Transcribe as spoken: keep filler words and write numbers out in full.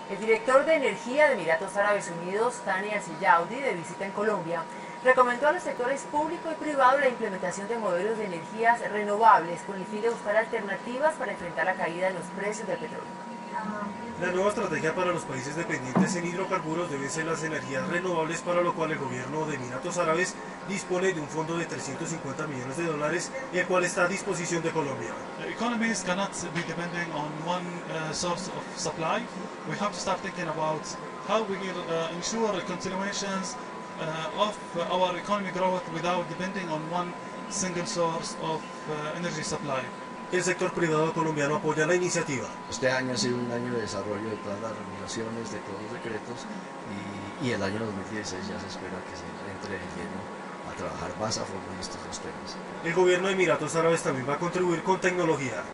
El director de Energía de Emiratos Árabes Unidos, Thani Al-Siyaudi, de visita en Colombia, recomendó a los sectores público y privado la implementación de modelos de energías renovables con el fin de buscar alternativas para enfrentar la caída en los precios del petróleo. La nueva estrategia para los países dependientes en hidrocarburos deben ser las energías renovables, para lo cual el gobierno de Emiratos Árabes dispone de un fondo de trescientos cincuenta millones de dólares, el cual está a disposición de Colombia. Economies cannot be depending on one uh, source of supply. We have to start thinking about how we will uh, ensure the continuations uh, of our economy growth without depending on one single source of uh, energy supply. El sector privado colombiano apoya la iniciativa. Este año ha sido un año de desarrollo de todas las regulaciones, de todos los decretos, y, y el año dos mil dieciséis ya se espera que se entre de lleno a trabajar más a fondo en estos dos temas. El gobierno de Emiratos Árabes también va a contribuir con tecnología.